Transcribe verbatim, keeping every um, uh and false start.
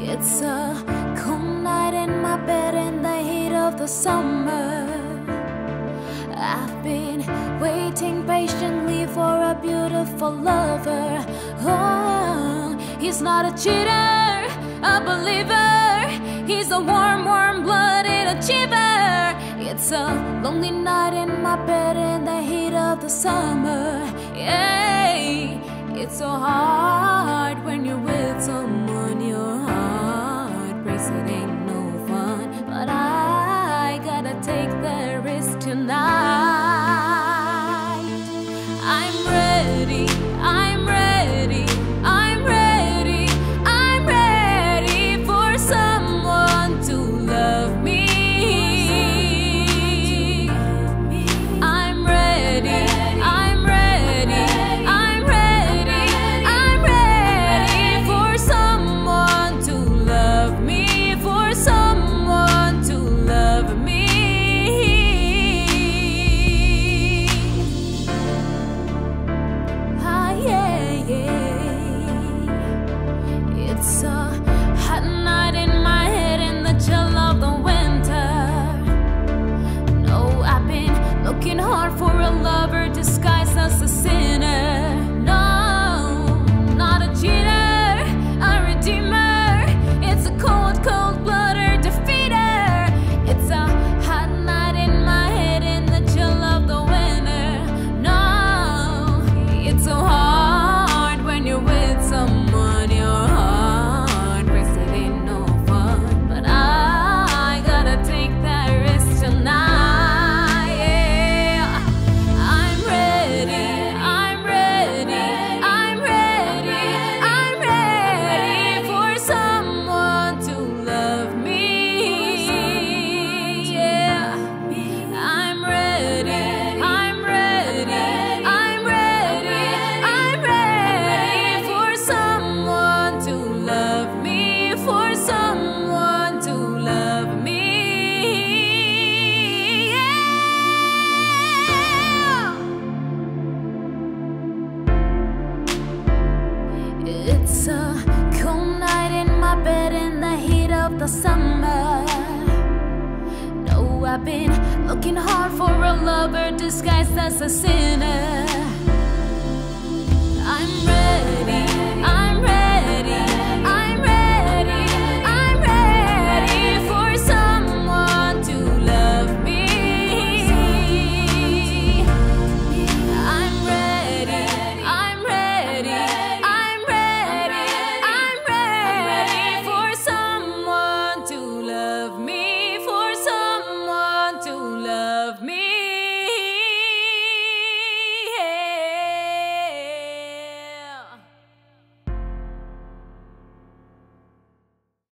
It's a cold night in my bed in the heat of the summer. I've been waiting patiently for a beautiful lover. Oh, he's not a cheater, a believer. He's a warm, warm-blooded achiever. It's a lonely night in my bed in the heat of the summer. Yeah, it's so hard when you're with someone. Your heart breaks, it ain't no fun. But I gotta take the risk tonight. I'm ready, I'm ready, I'm ready, I'm ready for someone to love me. I'm ready, I'm ready, I'm ready, I'm ready for someone to love me, for someone to love me. Ah, yeah, yeah. It's a hot night in my head in the chill of the winter. No, I've been looking hard for a lover disguised as a sinner. No, not a cheater, a redeemer. It's a cold, cold-blooded defeater. It's a hot night in my head in the chill of the winter. No, it's so hard when you're with someone. Your heart breaks, it ain't no fun. But I gotta take that risk tonight. Yeah, I'm ready, I'm ready, I'm ready, I'm ready for someone to love me. Yeah, I'm ready, I'm ready, I'm ready, I'm ready for someone to love me, for someone to love me. Yeah. It's a cold night in my bed in the heat of the summer. No, I've been looking hard for a lover disguised as a sinner.